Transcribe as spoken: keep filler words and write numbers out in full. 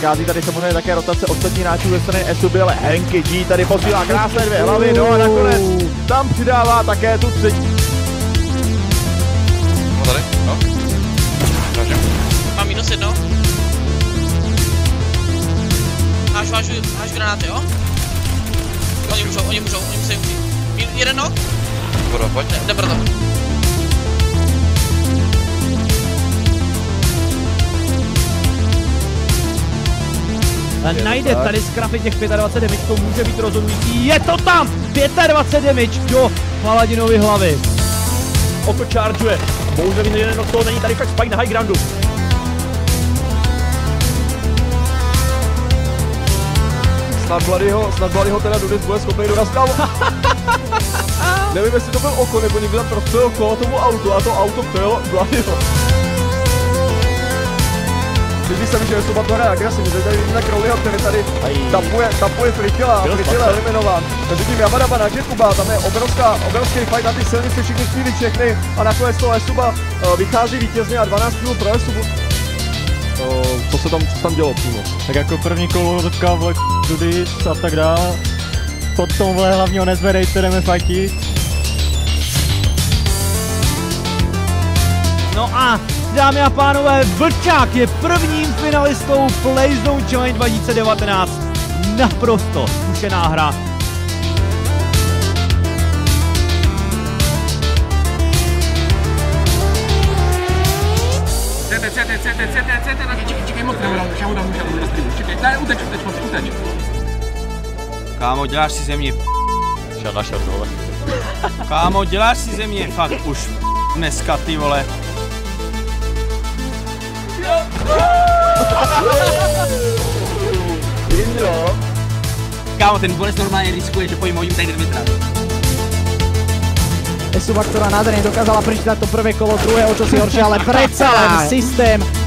Přichází tady samozřejmě také rotace ostatní hráčů ze strany Esuby, ale Henky G tady posílá krásné dvě hlavy, no a nakonec tam přidává také tu třetí. No tady, no. Vážím. Mám minus jedno. Háž, vážu, háž granáty, jo? Oni můžou, oni můžou, oni musí umřít. Jeden nok? Voda, pojď. Ne, jdem pro to. Najde tady z krafy těch dvacet pět damage, to může být rozhodující. Je to tam! dvacet pět damage do Paladinovy hlavy. Oko chargeuje. Bohužel jeden nok toho není tady fakt spike na high groundu. Snad Bloodyho, snad Bloodyho teda Dudis bude schopný dorazit. Nevím, jestli to byl oko, nebo někdo tam prostřelil kolo tomu autu a to auto přejelo Bloodyho. Líbí se mi, že Esuba to hraje agresivně, že tady vidíme Crowleyho, který tady tapuje, tapuje Frikyla, Frikyl je eliminován. Mezi tím Yamadaba na Jekuba, tam je obrovská, obrovský fight na ty silnici, všichni chvíli všechny a nakonec toho Esuba uh, vychází vítězně a dvanáct kilů pro Esubu. Uh, co se tam, co se tam dělo přímo? Tak jako první kolo teďka vole Dudis a tak dále. Potom vole hlavně ho nezvedejte, jdeme fightit. No a dámy a pánové, Vlčák je prvním finalistou Playzone Challenge dva tisíce devatenáct. Naprosto zkušená hra. C T, C T, C T, C T, C T, na čekaj, čekaj, moc nehodám, já ho dám, já ho dám, čekaj, ne, uteč, uteč, uteč. Kámo, děláš si ze mě Šel na šel dole. Kámo, děláš si ze mě fakt už dneska, ty vole. Kámo, ten bonus normálně riskuje, že po jim hodím tady dvě Esuba, ktorá nádherne dokázala prečítať to prvé kolo, druhého čo si horšie, ale predsa len systém